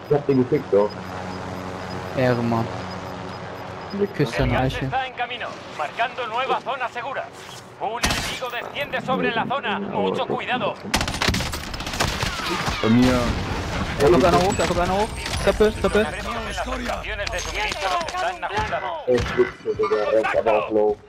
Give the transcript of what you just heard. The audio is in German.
Ich hab den gefickt, doch. Ehre, Mann. Wir küssen El eine gas Eiche. está en camino, marcando nueva zona segura. Un enemigo desciende sobre la zona. Mucho cuidado. Bei mir. Da kommt einer hoch, da kommt einer hoch. Treppe, Treppe. Las estaciones de suministro se están ajustando. Er schwitzt, Digga. Er ist aber auch low.